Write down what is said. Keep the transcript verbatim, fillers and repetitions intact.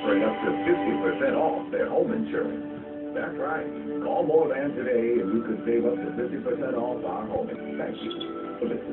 offering up to fifty percent off their home insurance. That's right. Call more than today and you could save up to fifty percent off our home insurance. Thank you for listening.